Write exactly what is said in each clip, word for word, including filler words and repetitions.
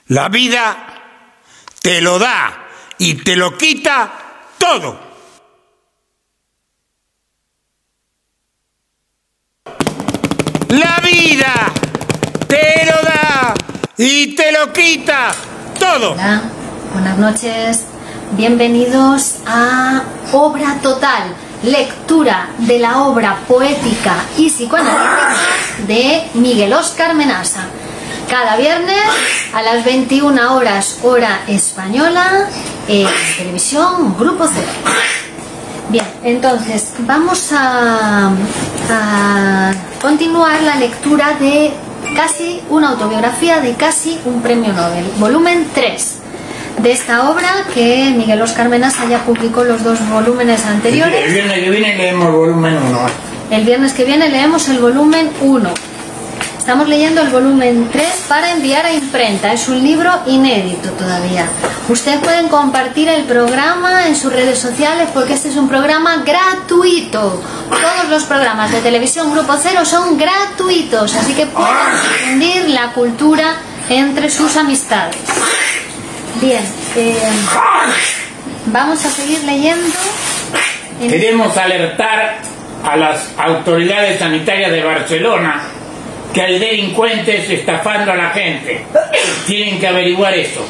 La vida te lo da y te lo quita todo. La vida te lo da y te lo quita todo. Hola, buenas noches. Bienvenidos a Obra Total, lectura de la obra poética y psicoanalítica de Miguel Óscar Menasa. Cada viernes a las veintiuna horas hora española en televisión Grupo Cero. Bien, entonces vamos a, a continuar la lectura de casi una autobiografía de casi un premio Nobel, volumen tres de esta obra que Miguel Óscar Menasa ya publicó los dos volúmenes anteriores. El viernes que viene leemos el volumen uno. El viernes que viene leemos el volumen uno. Estamos leyendo el volumen tres para enviar a imprenta. Es un libro inédito todavía. Ustedes pueden compartir el programa en sus redes sociales porque este es un programa gratuito. Todos los programas de televisión Grupo Cero son gratuitos, así que pueden difundir la cultura entre sus amistades. Bien, eh, vamos a seguir leyendo. Queremos alertar a las autoridades sanitarias de Barcelona que hay delincuentes estafando a la gente. Tienen que averiguar eso.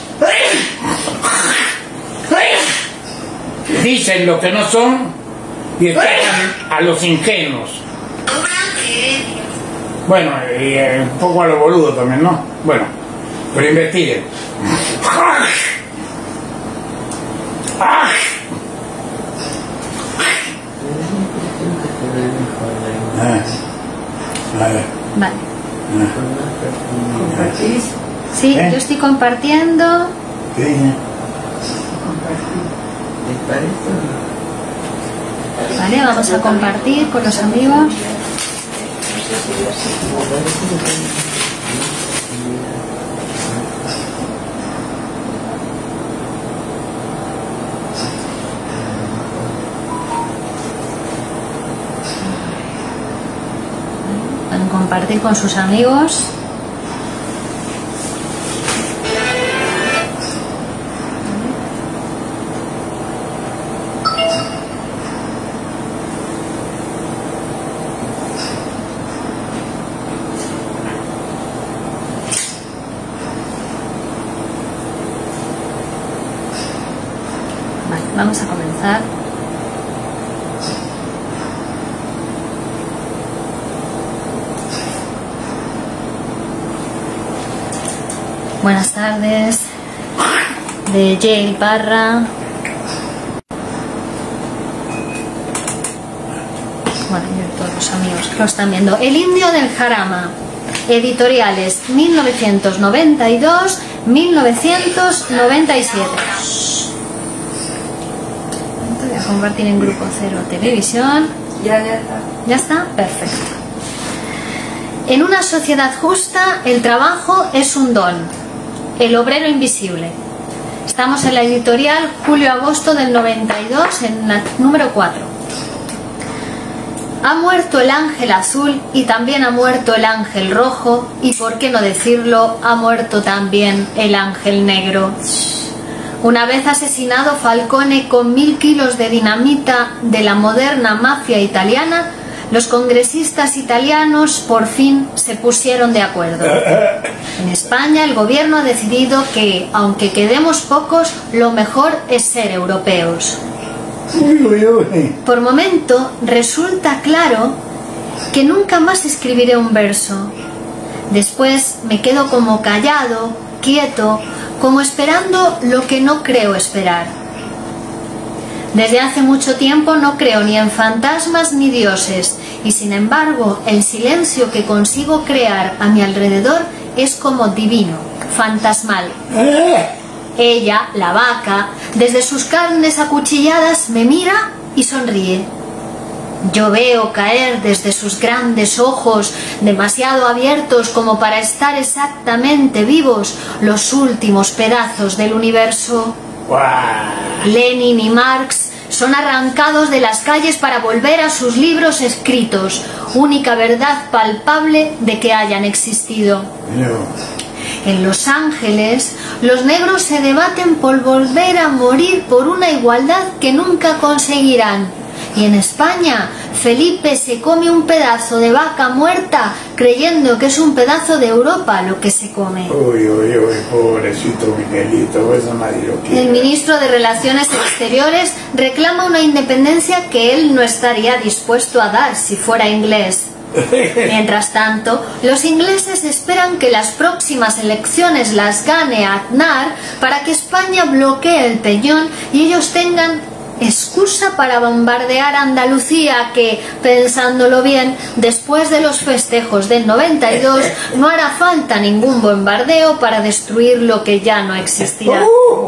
Dicen lo que no son y estafan a los ingenuos. Bueno, y eh, un poco a los boludos también, ¿no? Bueno, pero investiguen. Vale. ¿Compartís? Sí, ¿Eh? Yo estoy compartiendo. ¿Qué? Vale, vamos a compartir con los amigos. Compartir con sus amigos. Vale, vamos a comenzar. Buenas tardes, de J. Parra. Bueno, y todos los amigos que lo están viendo. El indio del Jarama, editoriales mil novecientos noventa y dos a mil novecientos noventa y siete. Voy a compartir en Grupo Cero Televisión. Ya, ya está. ¿Ya está? Perfecto. En una sociedad justa, el trabajo es un don. El obrero invisible. Estamos en la editorial julio-agosto del noventa y dos, en la número cuatro. Ha muerto el ángel azul y también ha muerto el ángel rojo, y por qué no decirlo, ha muerto también el ángel negro. Una vez asesinado Falcone con mil kilos de dinamita de la moderna mafia italiana, los congresistas italianos por fin se pusieron de acuerdo. En España el gobierno ha decidido que, aunque quedemos pocos, lo mejor es ser europeos. Por momento resulta claro que nunca más escribiré un verso. Después me quedo como callado, quieto, como esperando lo que no creo esperar. Desde hace mucho tiempo no creo ni en fantasmas ni dioses, y sin embargo el silencio que consigo crear a mi alrededor es como divino, fantasmal. Ella, la vaca, desde sus carnes acuchilladas me mira y sonríe. Yo veo caer desde sus grandes ojos, demasiado abiertos como para estar exactamente vivos, los últimos pedazos del universo. Lenin y Marx son arrancados de las calles para volver a sus libros escritos, única verdad palpable de que hayan existido. En Los Ángeles, los negros se debaten por volver a morir por una igualdad que nunca conseguirán. Y en España, Felipe se come un pedazo de vaca muerta creyendo que es un pedazo de Europa lo que se come. Uy, uy, uy, pobrecito Miguelito, eso nadie lo quiere. El ministro de Relaciones Exteriores reclama una independencia que él no estaría dispuesto a dar si fuera inglés. Mientras tanto, los ingleses esperan que las próximas elecciones las gane Aznar para que España bloquee el peñón y ellos tengan excusa para bombardear Andalucía, que, pensándolo bien, después de los festejos del noventa y dos no hará falta ningún bombardeo para destruir lo que ya no existirá.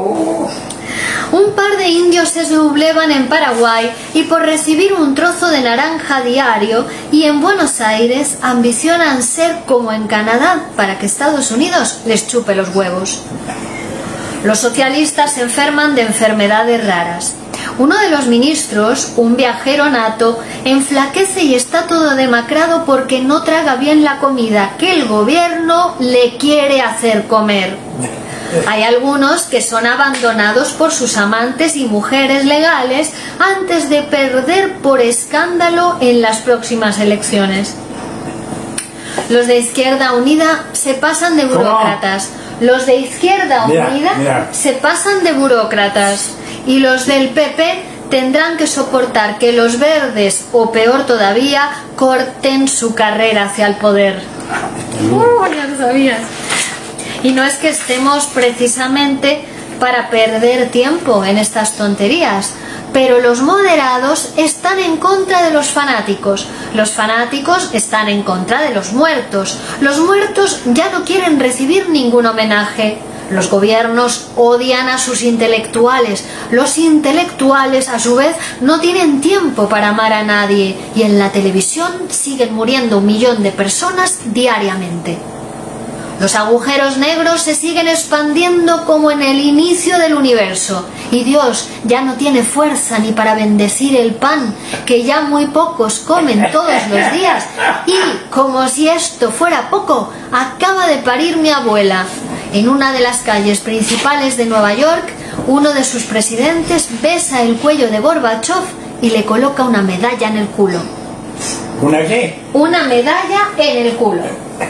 Un par de indios se sublevan en Paraguay y por recibir un trozo de naranja diario, y en Buenos Aires ambicionan ser como en Canadá para que Estados Unidos les chupe los huevos. Los socialistas se enferman de enfermedades raras. Uno de los ministros, un viajero nato, enflaquece y está todo demacrado porque no traga bien la comida que el gobierno le quiere hacer comer. Hay algunos que son abandonados por sus amantes y mujeres legales antes de perder por escándalo en las próximas elecciones. Los de Izquierda Unida se pasan de burócratas. Los de Izquierda Mira, Unida mira. se pasan de burócratas. Y los del P P tendrán que soportar que los verdes, o peor todavía, corten su carrera hacia el poder. ¡Oh, ya lo sabías! Y no es que estemos precisamente para perder tiempo en estas tonterías, pero los moderados están en contra de los fanáticos, los fanáticos están en contra de los muertos, los muertos ya no quieren recibir ningún homenaje, los gobiernos odian a sus intelectuales, los intelectuales a su vez no tienen tiempo para amar a nadie, y en la televisión siguen muriendo un millón de personas diariamente. Los agujeros negros se siguen expandiendo como en el inicio del universo, y Dios ya no tiene fuerza ni para bendecir el pan, que ya muy pocos comen todos los días, y, como si esto fuera poco, acaba de parir mi abuela. En una de las calles principales de Nueva York, uno de sus presidentes besa el cuello de Gorbachov y le coloca una medalla en el culo. ¿Una qué? Una medalla en el culo.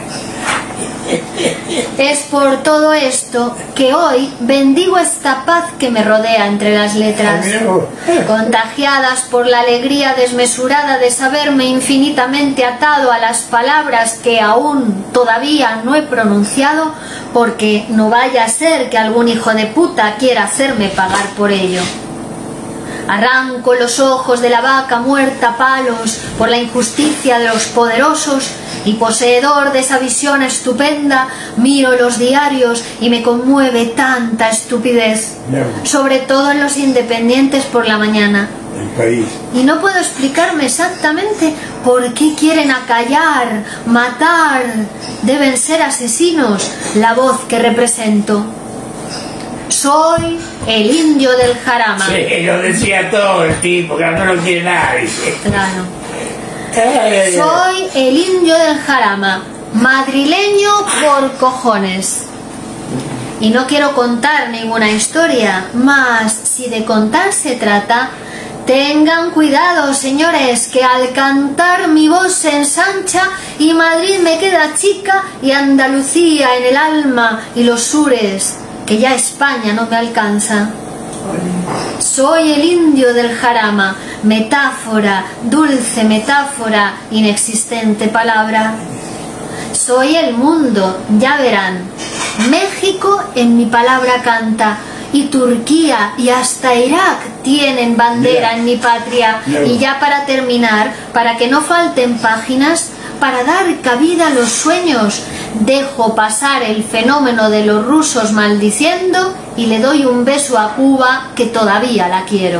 Es por todo esto que hoy bendigo esta paz que me rodea entre las letras, contagiadas por la alegría desmesurada de saberme infinitamente atado a las palabras que aún todavía no he pronunciado, porque no vaya a ser que algún hijo de puta quiera hacerme pagar por ello. Arranco los ojos de la vaca muerta a palos por la injusticia de los poderosos, y poseedor de esa visión estupenda, miro los diarios y me conmueve tanta estupidez, sobre todo en los independientes por la mañana. El país. Y no puedo explicarme exactamente por qué quieren acallar, matar, deben ser asesinos, la voz que represento. Soy el indio del Jarama. Sí, lo decía todo el tipo, que no lo quiere nadie. Claro. Soy el indio del Jarama, madrileño por cojones. Y no quiero contar ninguna historia, mas si de contar se trata, tengan cuidado, señores, que al cantar mi voz se ensancha y Madrid me queda chica y Andalucía en el alma y los sures, que ya España no me alcanza. Soy el indio del Jarama, metáfora, dulce metáfora, inexistente palabra. Soy el mundo, ya verán. México en mi palabra canta, y Turquía y hasta Irak tienen bandera en mi patria. Y ya para terminar, para que no falten páginas, para dar cabida a los sueños, dejo pasar el fenómeno de los rusos maldiciendo y le doy un beso a Cuba, que todavía la quiero.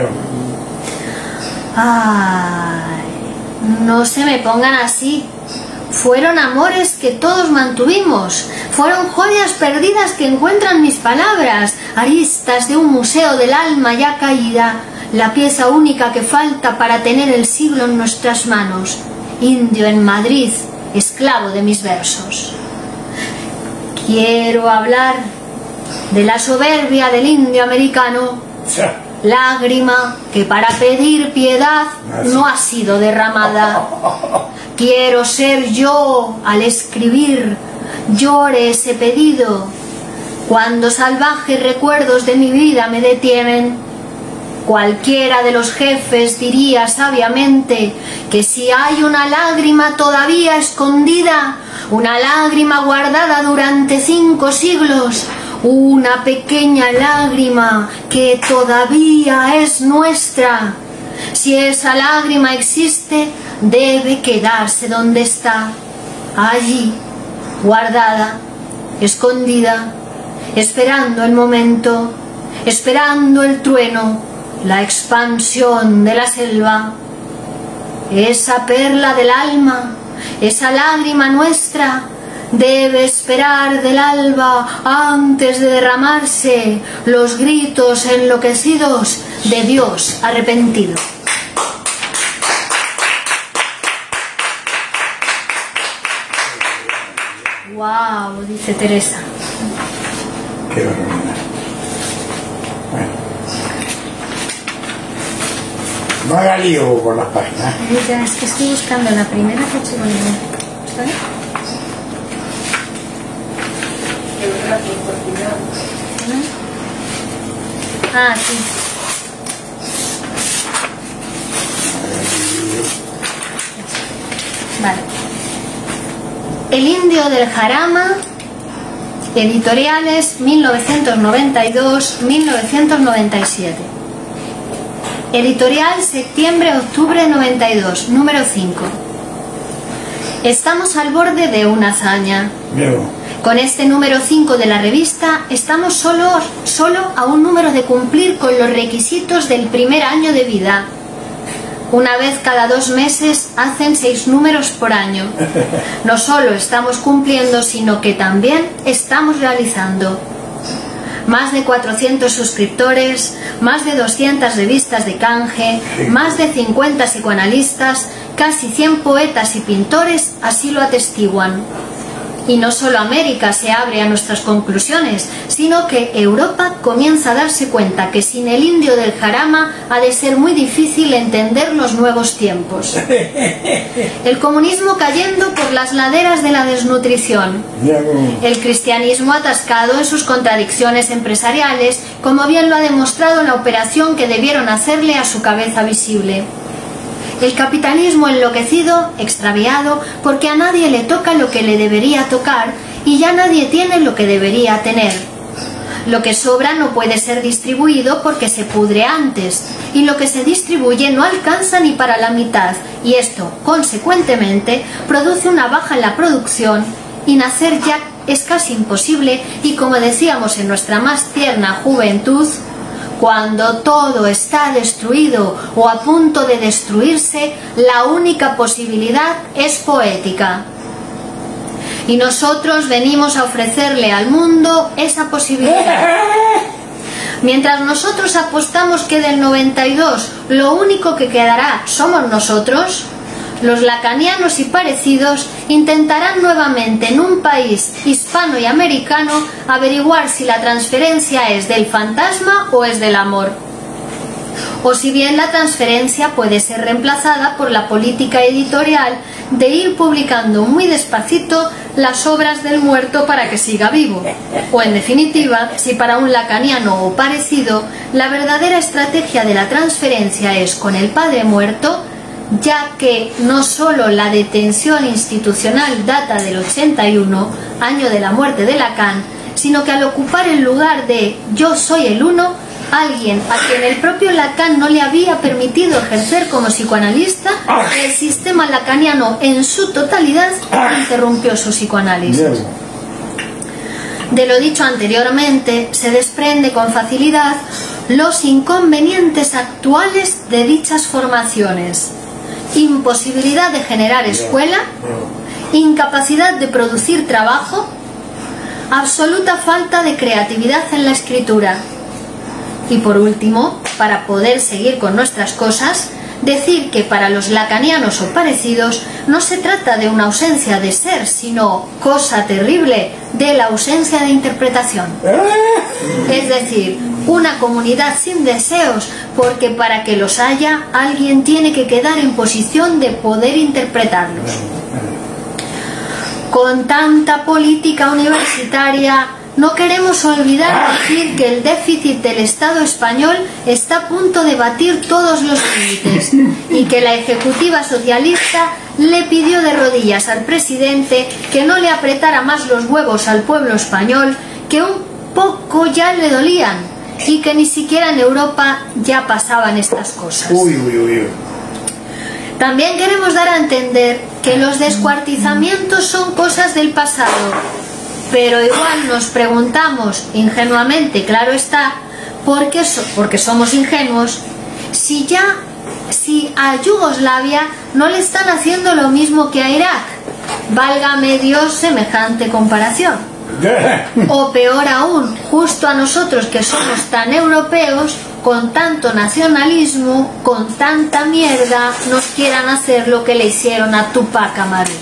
Ay, no se me pongan así. Fueron amores que todos mantuvimos, fueron joyas perdidas que encuentran mis palabras, aristas de un museo del alma ya caída, la pieza única que falta para tener el siglo en nuestras manos. Indio en Madrid, esclavo de mis versos. quiero hablar de la soberbia del indio americano, lágrima que para pedir piedad no ha sido derramada. Quiero ser yo al escribir, llore ese pedido, cuando salvajes recuerdos de mi vida me detienen. Cualquiera de los jefes diría sabiamente que si hay una lágrima todavía escondida, una lágrima guardada durante cinco siglos, una pequeña lágrima que todavía es nuestra, si esa lágrima existe, debe quedarse donde está, allí, guardada, escondida, esperando el momento, esperando el trueno, la expansión de la selva. Esa perla del alma, esa lágrima nuestra, debe esperar del alba antes de derramarse los gritos enloquecidos de Dios arrepentido. ¡Wow! Dice Teresa. Qué barbaridad. Bueno. No haga lío por las páginas. Ya, es que estoy buscando la primera fecha de vida. ¿Sabes? Ah, sí. Vale. El indio del Jarama, editoriales mil novecientos noventa y dos a mil novecientos noventa y siete. Editorial septiembre-octubre noventa y dos, número cinco. Estamos al borde de una hazaña. Luego. Con este número cinco de la revista estamos solo, solo a un número de cumplir con los requisitos del primer año de vida. Una vez cada dos meses hacen seis números por año. No solo estamos cumpliendo, sino que también estamos realizando. Más de cuatrocientos suscriptores, más de doscientas revistas de canje, más de cincuenta psicoanalistas, casi cien poetas y pintores así lo atestiguan. Y no solo América se abre a nuestras conclusiones, sino que Europa comienza a darse cuenta que sin el indio del Jarama ha de ser muy difícil entender los nuevos tiempos. El comunismo cayendo por las laderas de la desnutrición. El cristianismo atascado en sus contradicciones empresariales, como bien lo ha demostrado la operación que debieron hacerle a su cabeza visible. El capitalismo enloquecido, extraviado, porque a nadie le toca lo que le debería tocar y ya nadie tiene lo que debería tener. Lo que sobra no puede ser distribuido porque se pudre antes, y lo que se distribuye no alcanza ni para la mitad, y esto, consecuentemente, produce una baja en la producción, y nacer ya es casi imposible, y como decíamos en nuestra más tierna juventud, cuando todo está destruido o a punto de destruirse, la única posibilidad es poética. Y nosotros venimos a ofrecerle al mundo esa posibilidad. Mientras nosotros apostamos que del noventa y dos lo único que quedará somos nosotros, los lacanianos y parecidos intentarán nuevamente en un país hispano y americano averiguar si la transferencia es del fantasma o es del amor. O si bien la transferencia puede ser reemplazada por la política editorial de ir publicando muy despacito las obras del muerto para que siga vivo. O en definitiva, si para un lacaniano o parecido la verdadera estrategia de la transferencia es con el padre muerto, ya que no solo la detención institucional data del ochenta y uno, año de la muerte de Lacan, sino que al ocupar el lugar de yo soy el uno, alguien a quien el propio Lacan no le había permitido ejercer como psicoanalista, el sistema lacaniano en su totalidad interrumpió su psicoanálisis. De lo dicho anteriormente, se desprende con facilidad los inconvenientes actuales de dichas formaciones. Imposibilidad de generar escuela, incapacidad de producir trabajo, absoluta falta de creatividad en la escritura. Y por último, para poder seguir con nuestras cosas, decir que para los lacanianos o parecidos no se trata de una ausencia de ser, sino, cosa terrible, de la ausencia de interpretación. Es decir, una comunidad sin deseos, porque para que los haya, alguien tiene que quedar en posición de poder interpretarlos. Con tanta política universitaria, no queremos olvidar decir que el déficit del Estado español está a punto de batir todos los límites y que la ejecutiva socialista le pidió de rodillas al presidente que no le apretara más los huevos al pueblo español, que un poco ya le dolían y que ni siquiera en Europa ya pasaban estas cosas. Uy, uy, uy. También queremos dar a entender que los descuartizamientos son cosas del pasado, pero igual nos preguntamos ingenuamente, claro está, ¿por qué so porque somos ingenuos, si ya si a Yugoslavia no le están haciendo lo mismo que a Irak? Válgame Dios semejante comparación. O peor aún, justo a nosotros que somos tan europeos, con tanto nacionalismo, con tanta mierda, nos quieran hacer lo que le hicieron a Tupac Amaru.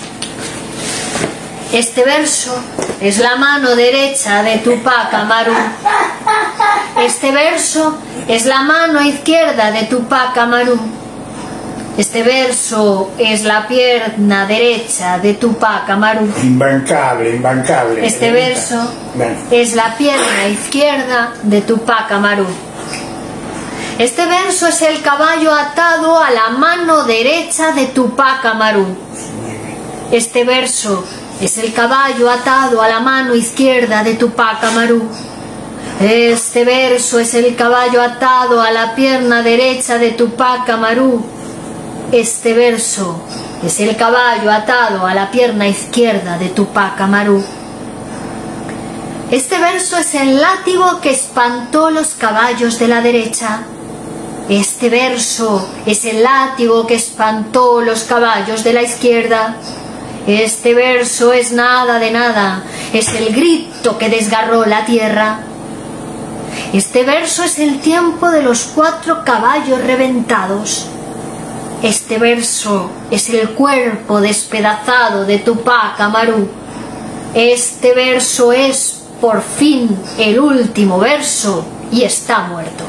Este verso es la mano derecha de Tupac Amaru. Este verso es la mano izquierda de Tupac Amaru. Este verso es la pierna derecha de Tupac Amaru. Imbancable, imbancable. Este verso es la pierna izquierda de Tupac Amaru. Este verso es el caballo atado a la mano derecha de Tupac Amaru. Este verso es el caballo atado a la mano izquierda de Tupac Amaru. Este verso es el caballo atado a la pierna derecha de Tupac Amaru. Este verso es el caballo atado a la pierna izquierda de Tupac Amaru. Este verso es el látigo que espantó los caballos de la derecha. Este verso es el látigo que espantó los caballos de la izquierda. Este verso es nada de nada, es el grito que desgarró la tierra. Este verso es el tiempo de los cuatro caballos reventados. Este verso es el cuerpo despedazado de Tupac Amaru. Este verso es, por fin, el último verso y está muerto.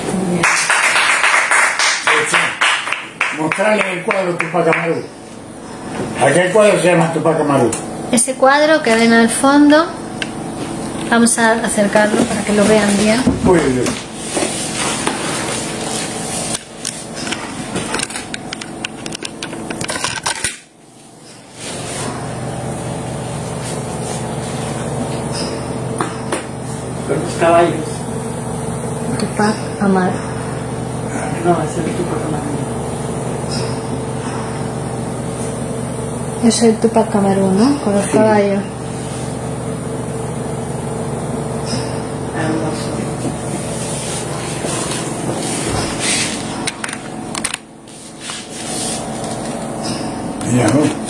Mostrarle el cuadro Tupac Amaru. Aquel cuadro se llama Tupac Amaru. Ese cuadro que ven al fondo, vamos a acercarlo para que lo vean bien. Uy, uy, uy. Los caballos. Tupac Amaru. No, ese es Tupac Amaru. Yo soy Tupac Amaru, ¿no? Con los Sí. caballos. Ya, ¿no?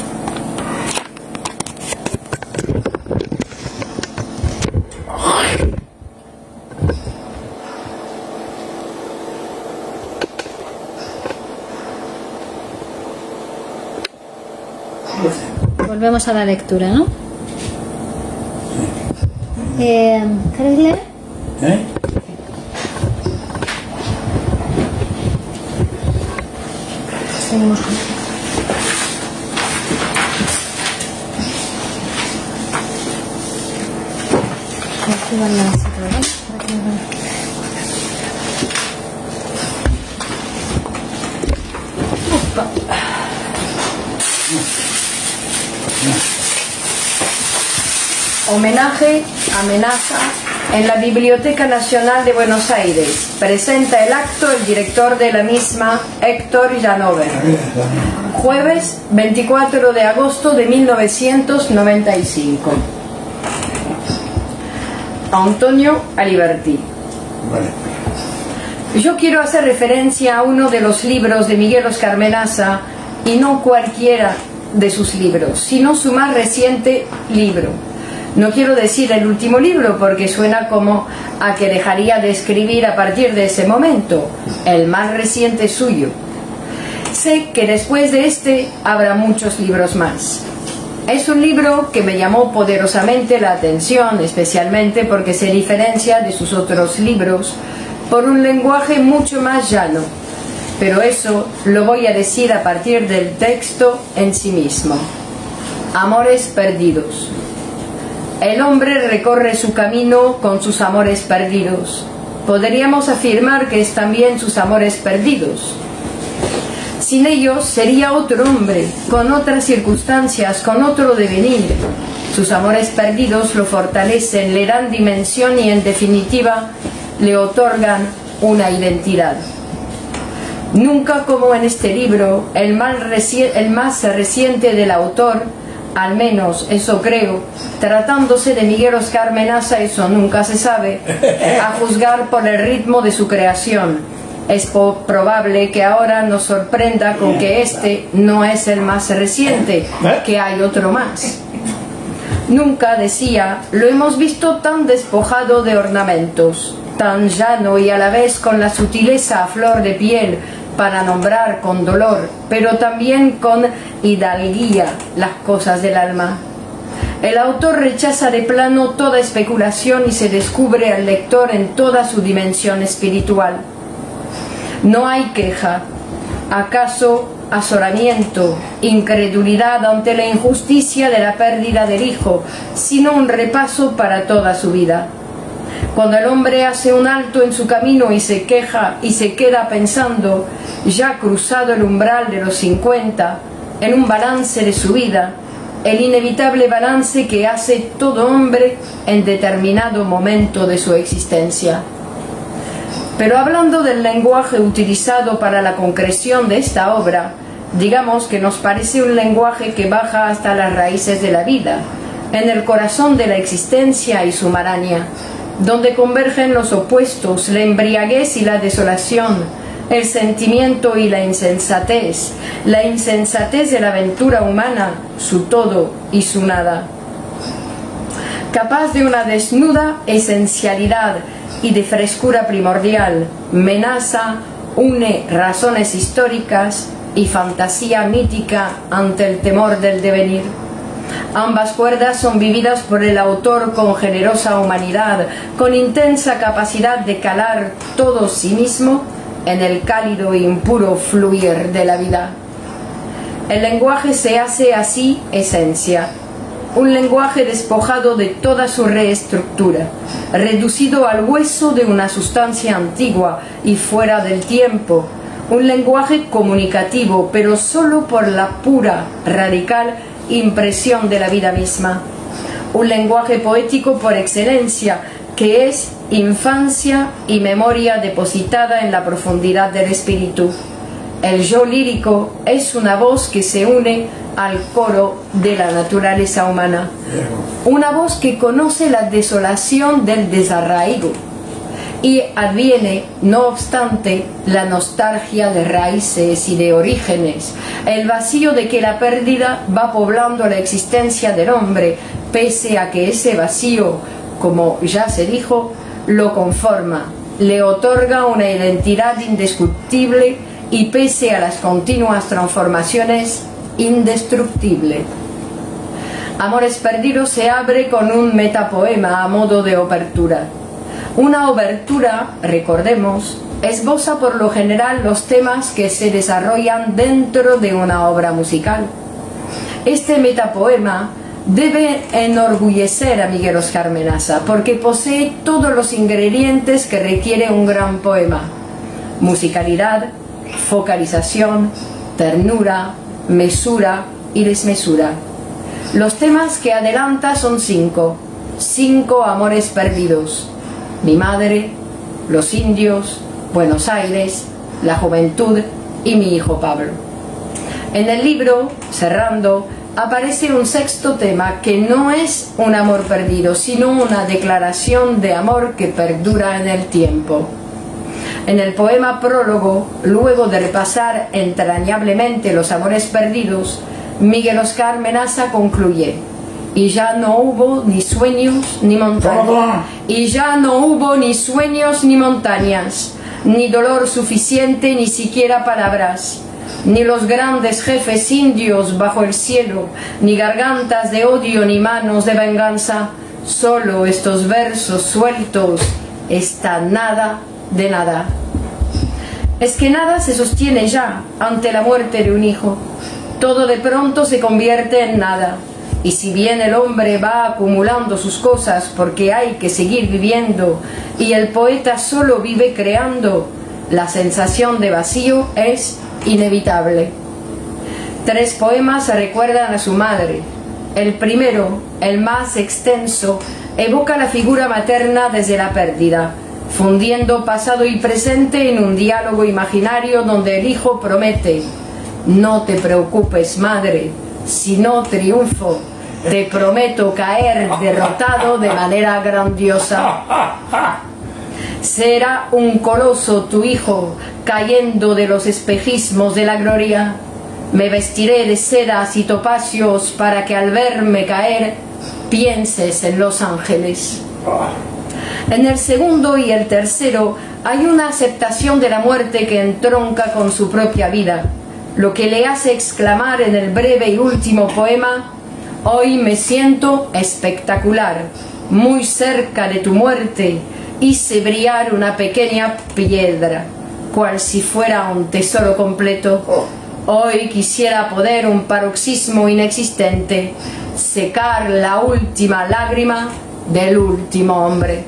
Volvemos a la lectura, ¿no? Eh, ¿Queréis leer? ¿Eh? Seguimos con... Aquí van las otras, ¿no? Para que lo vean. Homenaje, amenaza, en la Biblioteca Nacional de Buenos Aires. Presenta el acto el director de la misma, Héctor Llanover. Jueves veinticuatro de agosto de mil novecientos noventa y cinco. Antonio Aliberti. Vale. Yo quiero hacer referencia a uno de los libros de Miguel Oscar Menaza, y no cualquiera de sus libros, sino su más reciente libro. No quiero decir el último libro porque suena como a que dejaría de escribir a partir de ese momento, el más reciente suyo. Sé que después de este habrá muchos libros más. Es un libro que me llamó poderosamente la atención, especialmente porque se diferencia de sus otros libros por un lenguaje mucho más llano. Pero eso lo voy a decir a partir del texto en sí mismo. Amores perdidos. El hombre recorre su camino con sus amores perdidos. Podríamos afirmar que es también sus amores perdidos. Sin ellos sería otro hombre, con otras circunstancias, con otro devenir. Sus amores perdidos lo fortalecen, le dan dimensión y en definitiva le otorgan una identidad. Nunca como en este libro, el, mal reci- el más reciente del autor, al menos eso creo, tratándose de Miguel Oscar Menaza, eso nunca se sabe, a juzgar por el ritmo de su creación. Es probable que ahora nos sorprenda con que este no es el más reciente, que hay otro más. Nunca, decía, lo hemos visto tan despojado de ornamentos, tan llano y a la vez con la sutileza a flor de piel para nombrar con dolor, pero también con hidalguía las cosas del alma. El autor rechaza de plano toda especulación y se descubre al lector en toda su dimensión espiritual. No hay queja, acaso azoramiento, incredulidad ante la injusticia de la pérdida del hijo, sino un repaso para toda su vida. Cuando el hombre hace un alto en su camino y se queja y se queda pensando, ya cruzado el umbral de los cincuenta, en un balance de su vida, el inevitable balance que hace todo hombre en determinado momento de su existencia. Pero hablando del lenguaje utilizado para la concreción de esta obra, digamos que nos parece un lenguaje que baja hasta las raíces de la vida, en el corazón de la existencia y su maraña, donde convergen los opuestos, la embriaguez y la desolación, el sentimiento y la insensatez, la insensatez de la aventura humana, su todo y su nada. Capaz de una desnuda esencialidad y de frescura primordial, Menaza une razones históricas y fantasía mítica ante el temor del devenir. Ambas cuerdas son vividas por el autor con generosa humanidad, con intensa capacidad de calar todo sí mismo en el cálido e impuro fluir de la vida. El lenguaje se hace así esencia, un lenguaje despojado de toda su reestructura, reducido al hueso de una sustancia antigua y fuera del tiempo, un lenguaje comunicativo, pero solo por la pura, radical impresión de la vida misma, un lenguaje poético por excelencia, que es infancia y memoria depositada en la profundidad del espíritu. El yo lírico es una voz que se une al coro de la naturaleza humana, una voz que conoce la desolación del desarraigo y adviene, no obstante, la nostalgia de raíces y de orígenes, el vacío de que la pérdida va poblando la existencia del hombre, pese a que ese vacío, como ya se dijo, lo conforma, le otorga una identidad indiscutible y pese a las continuas transformaciones, indestructible. Amores perdidos se abre con un metapoema a modo de obertura. Una obertura, recordemos, esboza por lo general los temas que se desarrollan dentro de una obra musical. Este metapoema debe enorgullecer a Miguel Oscar Menaza porque posee todos los ingredientes que requiere un gran poema: musicalidad, focalización, ternura, mesura y desmesura. Los temas que adelanta son cinco, cinco amores perdidos: mi madre, los indios, Buenos Aires, la juventud y mi hijo Pablo. En el libro, cerrando, aparece un sexto tema que no es un amor perdido, sino una declaración de amor que perdura en el tiempo. En el poema prólogo, luego de repasar entrañablemente los amores perdidos, Miguel Oscar Menaza concluye: y ya no hubo ni sueños ni montañas, y ya no hubo ni sueños ni montañas, ni dolor suficiente ni siquiera palabras. ni los grandes jefes indios bajo el cielo, ni gargantas de odio, ni manos de venganza. Solo estos versos sueltos, esta nada de nada. Es que nada se sostiene ya ante la muerte de un hijo. Todo de pronto se convierte en nada. Y si bien el hombre va acumulando sus cosas porque hay que seguir viviendo y el poeta solo vive creando, la sensación de vacío es inevitable. Tres poemas recuerdan a su madre. El primero, el más extenso, evoca la figura materna desde la pérdida, fundiendo pasado y presente en un diálogo imaginario donde el hijo promete: no te preocupes, madre, si no triunfo, te prometo caer derrotado de manera grandiosa. Será un coloso tu hijo, cayendo de los espejismos de la gloria. Me vestiré de sedas y topacios para que al verme caer pienses en los ángeles. En el segundo y el tercero hay una aceptación de la muerte que entronca con su propia vida, lo que le hace exclamar en el breve y último poema: hoy me siento espectacular, muy cerca de tu muerte, hice brillar una pequeña piedra, cual si fuera un tesoro completo. Hoy quisiera poder un paroxismo inexistente, secar la última lágrima del último hombre.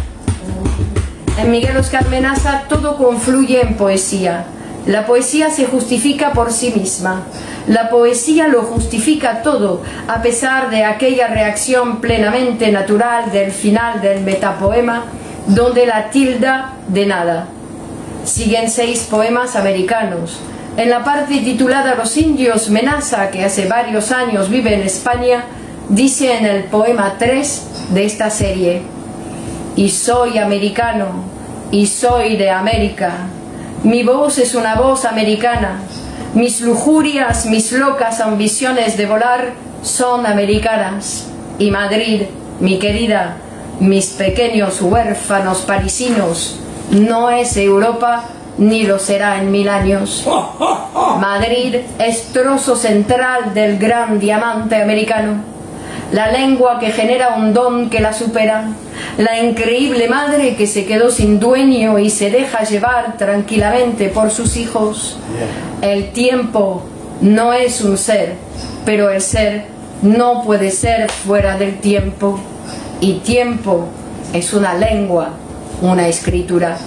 En Miguel Óscar Menaza todo confluye en poesía. La poesía se justifica por sí misma. La poesía lo justifica todo, a pesar de aquella reacción plenamente natural del final del metapoema, donde la tilda de nada. Siguen seis poemas americanos. En la parte titulada Los indios, Menaza, que hace varios años vive en España, dice en el poema tres de esta serie: y soy americano, y soy de América. Mi voz es una voz americana. Mis lujurias, mis locas ambiciones de volar son americanas. Y Madrid, mi querida, mis pequeños huérfanos parisinos, no es Europa ni lo será en mil años. Madrid es trozo central del gran diamante americano, la lengua que genera un don que la supera, la increíble madre que se quedó sin dueño y se deja llevar tranquilamente por sus hijos. El tiempo no es un ser, pero el ser no puede ser fuera del tiempo, y tiempo es una lengua, una escritura.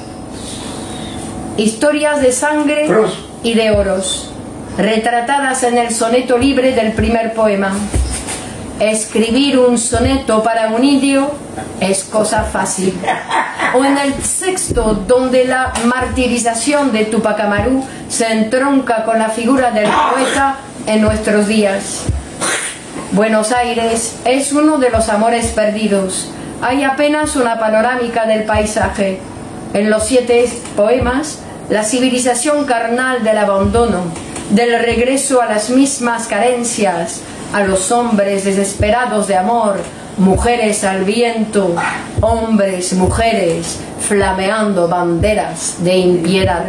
Historias de sangre y de oros, retratadas en el soneto libre del primer poema. Escribir un soneto para un indio es cosa fácil. O en el sexto, donde la martirización de Tupac Amaru se entronca con la figura del poeta en nuestros días. Buenos Aires es uno de los amores perdidos. Hay apenas una panorámica del paisaje. En los siete poemas, la civilización carnal del abandono, del regreso a las mismas carencias, a los hombres desesperados de amor, mujeres al viento, hombres, mujeres, flameando banderas de impiedad.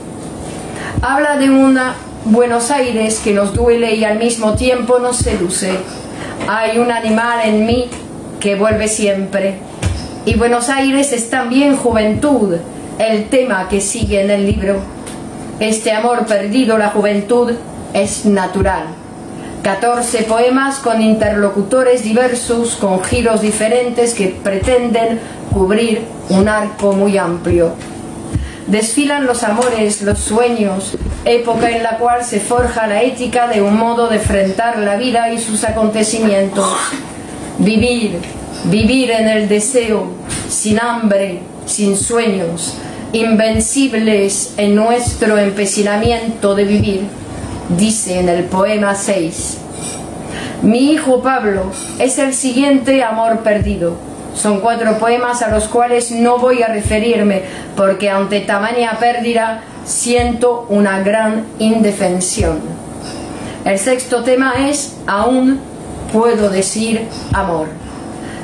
Habla de una Buenos Aires que nos duele y al mismo tiempo nos seduce. Hay un animal en mí que vuelve siempre. Y Buenos Aires es también juventud, el tema que sigue en el libro. Este amor perdido, la juventud, es natural. catorce poemas con interlocutores diversos, con giros diferentes que pretenden cubrir un arco muy amplio. Desfilan los amores, los sueños, época en la cual se forja la ética de un modo de enfrentar la vida y sus acontecimientos. Vivir, vivir en el deseo, sin hambre, sin sueños, invencibles en nuestro empecinamiento de vivir, dice en el poema seis. Mi hijo Pablo es el siguiente amor perdido. Son cuatro poemas a los cuales no voy a referirme, porque ante tamaña pérdida siento una gran indefensión. El sexto tema es Aún puedo decir amor.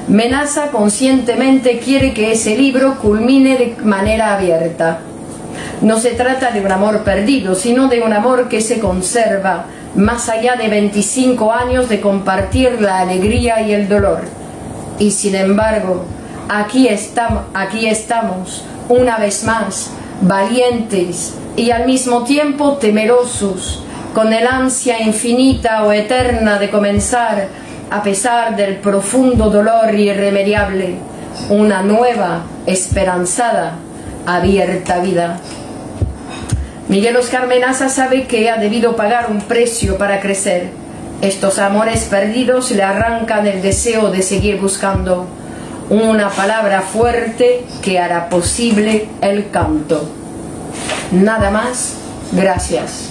Menaza conscientemente quiere que ese libro culmine de manera abierta. No se trata de un amor perdido, sino de un amor que se conserva más allá de veinticinco años de compartir la alegría y el dolor. Y sin embargo, aquí estamos, aquí estamos una vez más, valientes y al mismo tiempo temerosos, con el ansia infinita o eterna de comenzar, a pesar del profundo dolor irremediable, una nueva, esperanzada, abierta vida. Miguel Óscar Menaza sabe que ha debido pagar un precio para crecer. Estos amores perdidos le arrancan el deseo de seguir buscando una palabra fuerte que hará posible el canto. Nada más, gracias.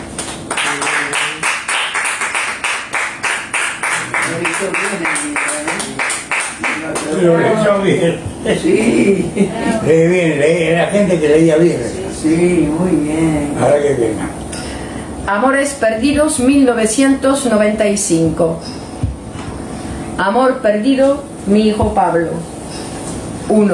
Lo leyó bien. Sí, Leí bien, leí, la gente que leía bien. sí, muy bien. Ahora que venga. Amores perdidos, mil novecientos noventa y cinco. Amor perdido, mi hijo Pablo. uno.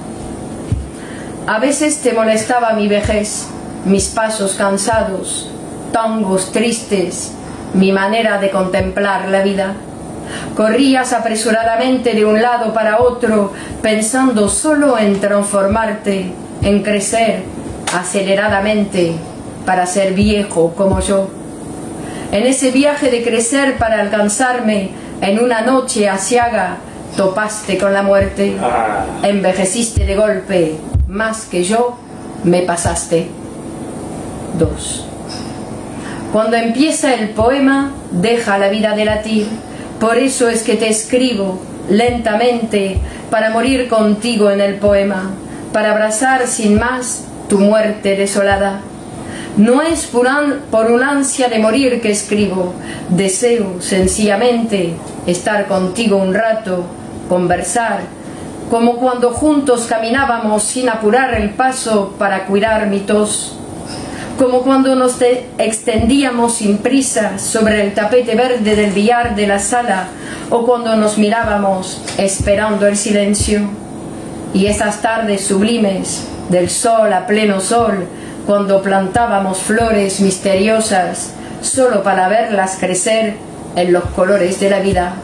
A veces te molestaba mi vejez, mis pasos cansados, tangos tristes, mi manera de contemplar la vida. Corrías apresuradamente de un lado para otro, pensando solo en transformarte, en crecer aceleradamente para ser viejo como yo. En ese viaje de crecer para alcanzarme, en una noche aciaga, topaste con la muerte. Ah. Envejeciste de golpe, más que yo, me pasaste. dos. Cuando empieza el poema, deja la vida de latir. Por eso es que te escribo lentamente, para morir contigo en el poema, para abrazar sin más tu muerte desolada. No es por, an, por una ansia de morir que escribo, deseo sencillamente estar contigo un rato, conversar, como cuando juntos caminábamos sin apurar el paso para cuidar mi tos, como cuando nos extendíamos sin prisa sobre el tapete verde del billar de la sala, o cuando nos mirábamos esperando el silencio. Y esas tardes sublimes del sol a pleno sol, cuando plantábamos flores misteriosas solo para verlas crecer en los colores de la vida.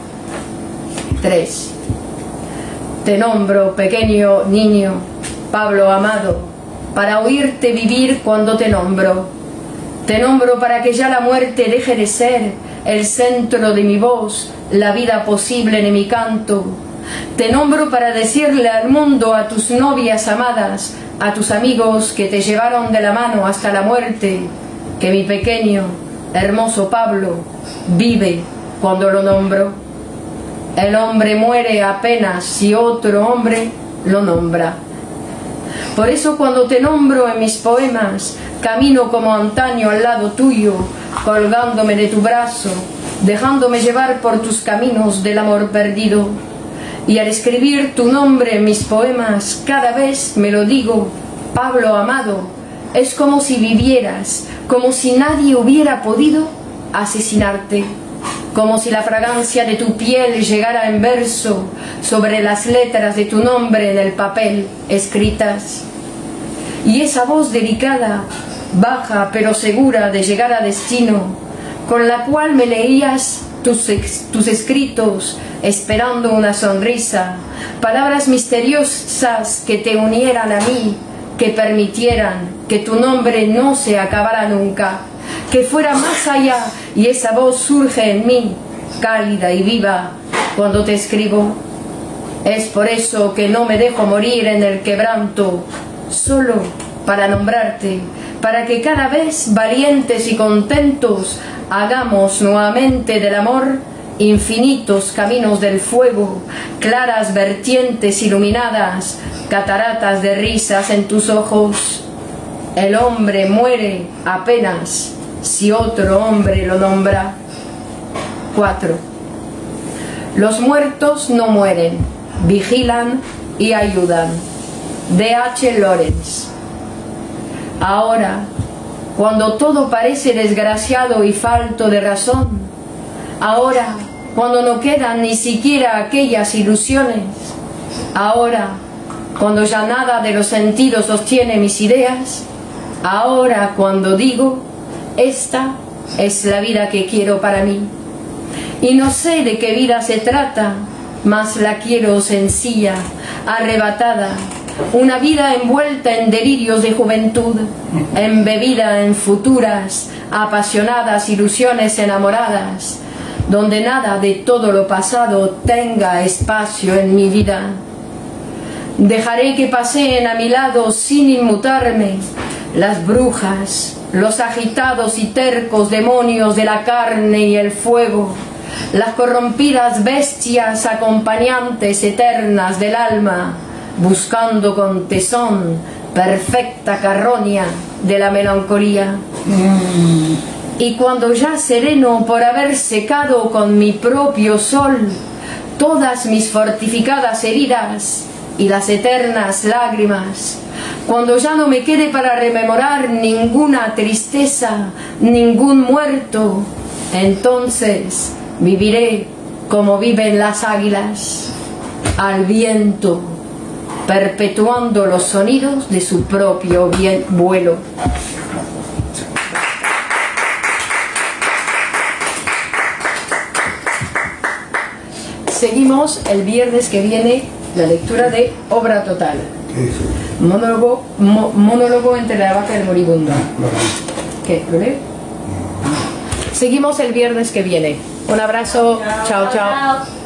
tres. Te nombro, pequeño niño, Pablo amado, para oírte vivir cuando te nombro. Te nombro para que ya la muerte deje de ser el centro de mi voz, la vida posible de mi canto. Te nombro para decirle al mundo, a tus novias amadas, a tus amigos que te llevaron de la mano hasta la muerte, que mi pequeño, hermoso Pablo vive cuando lo nombro. El hombre muere apenas si otro hombre lo nombra. Por eso cuando te nombro en mis poemas, camino como antaño al lado tuyo, colgándome de tu brazo, dejándome llevar por tus caminos del amor perdido. Y al escribir tu nombre en mis poemas, cada vez me lo digo, Pablo amado, es como si vivieras, como si nadie hubiera podido asesinarte, como si la fragancia de tu piel llegara en verso sobre las letras de tu nombre en el papel escritas. Y esa voz delicada, baja pero segura de llegar a destino, con la cual me leías tus, tus escritos esperando una sonrisa, palabras misteriosas que te unieran a mí, que permitieran que tu nombre no se acabara nunca, que fuera más allá, y esa voz surge en mí, cálida y viva, cuando te escribo. Es por eso que no me dejo morir en el quebranto, solo para nombrarte, para que cada vez valientes y contentos hagamos nuevamente del amor infinitos caminos del fuego, claras vertientes iluminadas, cataratas de risas en tus ojos. El hombre muere apenas si otro hombre lo nombra. cuatro. Los muertos no mueren, vigilan y ayudan. D H Lawrence. Ahora, cuando todo parece desgraciado y falto de razón, ahora, cuando no quedan ni siquiera aquellas ilusiones, ahora, cuando ya nada de los sentidos sostiene mis ideas, ahora cuando digo, esta es la vida que quiero para mí. Y no sé de qué vida se trata, mas la quiero sencilla, arrebatada, una vida envuelta en delirios de juventud, embebida en futuras, apasionadas ilusiones enamoradas, donde nada de todo lo pasado tenga espacio en mi vida. Dejaré que paseen a mi lado sin inmutarme las brujas, los agitados y tercos demonios de la carne y el fuego, las corrompidas bestias acompañantes eternas del alma, buscando con tesón perfecta carroña de la melancolía. Y cuando ya sereno por haber secado con mi propio sol todas mis fortificadas heridas y las eternas lágrimas, cuando ya no me quede para rememorar ninguna tristeza, ningún muerto, entonces viviré como viven las águilas, al viento, perpetuando los sonidos de su propio bien vuelo. Seguimos el viernes que viene la lectura de Obra Total. Monólogo, mo, monólogo entre la vaca y el moribundo. ¿Qué? ¿Lo leo? Seguimos el viernes que viene. Un abrazo. Chao, chao.